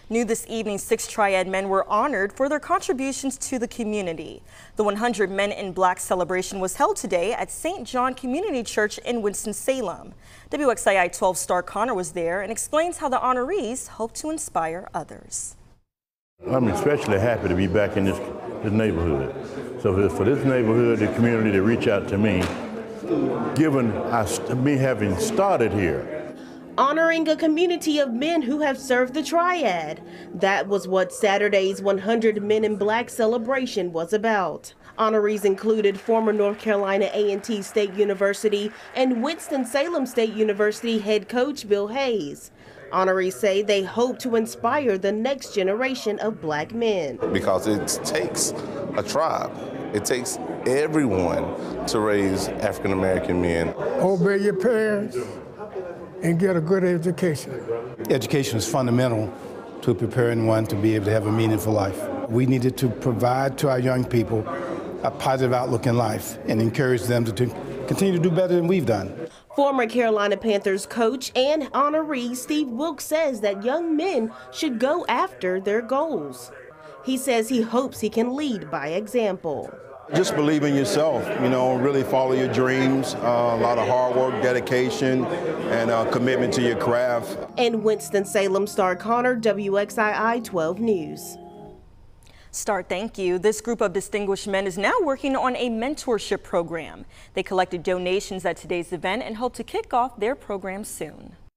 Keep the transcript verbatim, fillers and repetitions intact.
New this evening, six Triad men were honored for their contributions to the community. The one hundred Men in Black celebration was held today at Saint John Community Church in Winston-Salem. W X I I twelve's Star Connor was there and explains how the honorees hope to inspire others. I'm especially happy to be back in this, this neighborhood. So for this neighborhood, the community to reach out to me, given I, me having started here. Honoring a community of men who have served the Triad. That was what Saturday's one hundred Men in Black celebration was about. Honorees included former North Carolina A and T State University and Winston-Salem State University head coach Bill Hayes. Honorees say they hope to inspire the next generation of black men. Because it takes a tribe. It takes everyone to raise African American men. Obey your parents and get a good education. Education is fundamental to preparing one to be able to have a meaningful life. We needed to provide to our young people a positive outlook in life and encourage them to, to continue to do better than we've done. Former Carolina Panthers coach and honoree Steve Wilkes says that young men should go after their goals. He says he hopes he can lead by example. Just believe in yourself, you know, really follow your dreams, uh, a lot of hard work, dedication, and uh, commitment to your craft. In Winston-Salem, Star Connor, W X I I twelve News. Star, thank you. This group of distinguished men is now working on a mentorship program. They collected donations at today's event and hope to kick off their program soon.